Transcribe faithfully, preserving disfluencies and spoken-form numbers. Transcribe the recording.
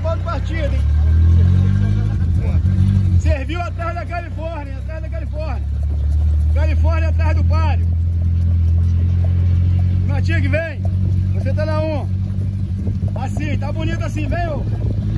ponto de partida, hein? Serviu atrás da Califórnia, atrás da Califórnia. Califórnia atrás do páreo. Matinha que vem. Você tá na um. Assim, tá bonito assim, vem, ô.